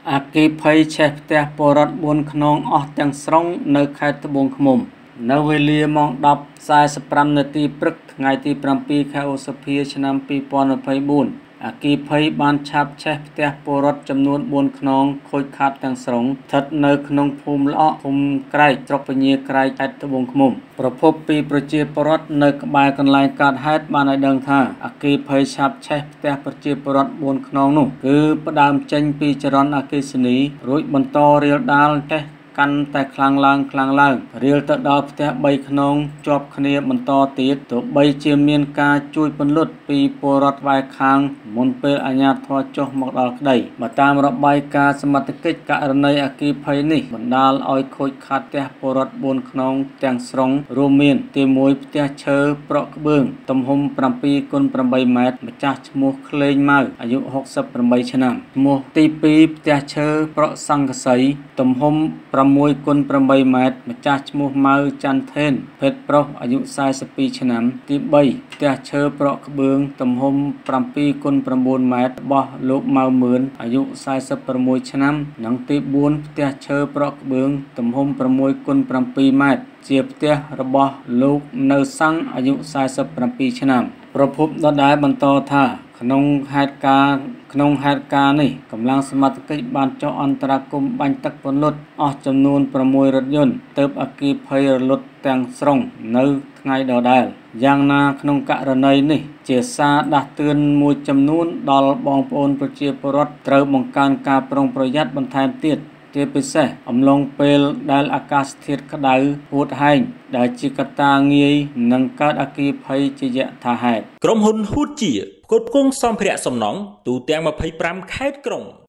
អគ្គិភ័យឆេះផ្ទះពលរដ្ឋ4ខ្នងអស់ទាំងស្រុងនៅខេត្តត្បូងឃ្មុំនៅវេលាម៉ោង 10:45 នាទីព្រឹកថ្ងៃទី 7 ខែឧសភា ឆ្នាំ 2024 អគ្គិភ័យបានឆាបឆេះផ្ទះពលរដ្ឋចំនួន4ខ្នងខូចខាតទាំងស្រុងស្ថិតនៅក្នុងភូមិល្អក់ឃុំក្រែកស្រុកពញាក្រែកខេត្តត្បូងឃ្មុំប្រពន្ធពីប្រជាពលរដ្ឋនៅក្បែរកន្លែងកើតហេតុបានឲ្យដឹងថាអគ្គិភ័យឆាបឆេះផ្ទះប្រជាពលរដ្ឋ4ខ្នងនោះគឺផ្ដើមចេញពីចរន្តអគ្គិសនីរួចបន្តរាលដាលឆេះកាន់តែខ្លាំងឡើងរៀលទៅដល់ផ្ទះ3ខ្នងជាប់គ្នាបន្តទៀតទោះបីជាមានការជួយពន្លត់ពីពលរដ្ឋក្បែរខាងមុនពេលអាជ្ញាធរចុះមកដល់ក្តីបើតាមរបាយការណ៍សមត្ថកិច្ចករណីអគ្គិភ័យនេះបណ្ដាលឲ្យខូចខាតផ្ទះពលរដ្ឋ4ខ្នងទាំងស្រុងរួមមានទី1ផ្ទះឈើប្រក់ក្បឿងទំហំ 7x8 ម៉ែត្រម្ចាស់ឈ្មោះក្លេងម៉ៅអាយុ68ឆ្នាំឈ្មោះទី2ផ្ទះឈើប្រក់ស័ង្កសីទំហំ 6x8 ម៉ែត្រម្ចាស់ឈ្មោះម៉ៅច័ន្ទថេនភេទប្រុសអាយុ42ឆ្នាំទី3ផ្ទះឈើប្រក់ក្បឿងទំហំ 7x9 ម៉ែត្ររបស់លោកម៉ៅមឿនអាយុ46ឆ្នាំនិងទី4ផ្ទះឈើប្រក់ក្បឿងទំហំ 6x7 ម៉ែត្រជាផ្ទះរបស់លោកនៅសង្ឃអាយុ47ឆ្នាំប្រភពដដែលបន្តថាក្នុងហេតុការណ៍នេះកម្លាំងសមត្ថកិច្ចបានចុះអន្តរាគមន៍បាញ់ទឹកពន្លត់អស់ចំនួន6រថយន្តទើបអគ្គិភ័យរលត់ទាំងស្រុងនៅថ្ងៃដដែលយ៉ាងណាក្នុងករណីនេះជាសារដាស់តឿនមួយចំនួនដល់បងប្អូនប្រជាពលរដ្ឋត្រូវបង្កើនការប្រុងប្រយ័ត្នបន្ថែមទៀតជាពិសេសអំឡុងពេលដែលអាកាសធាតុក្តៅហួតហែងដែលជាកត្តាងាយនឹងកើតអគ្គិភ័យជាយថាហេតុក្រុមហ៊ុនហួតជាផ្គត់ផ្គង់សម្ភារៈសំណង់ទូទាំង25ខេត្តក្រុង